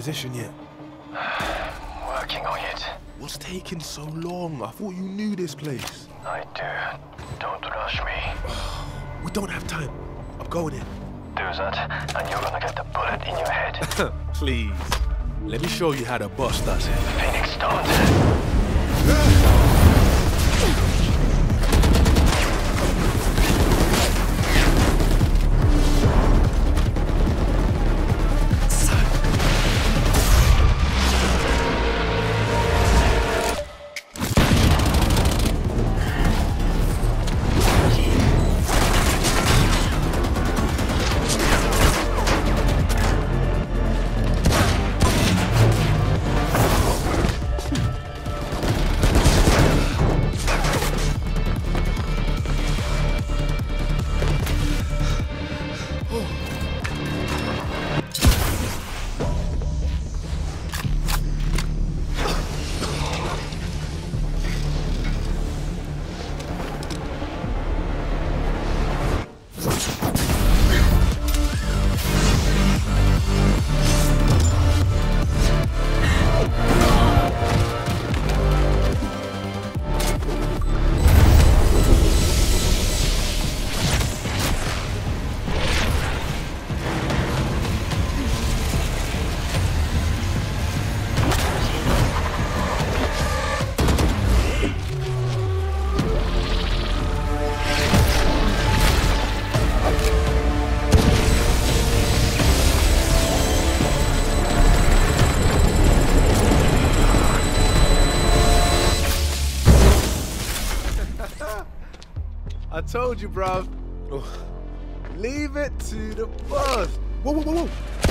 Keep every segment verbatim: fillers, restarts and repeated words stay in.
position yet? Working on it. What's taking so long? I thought you knew this place. I do. Don't rush me. We don't have time. I'm going in. Do that, and you're gonna get the bullet in your head. Please. Let me show you how the boss does it. Phoenix, start. I told you, bruv. Oh. Leave it to the boss. Whoa, whoa, whoa, whoa.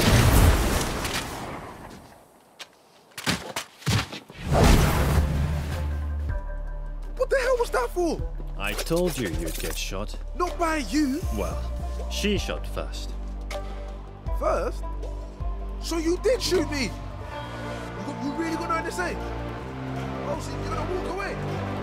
What the hell was that for? I told you you'd get shot. Not by you. Well, she shot first. First? So you did shoot me? You, you really gonna earn the same? Oh, so you're gonna walk away?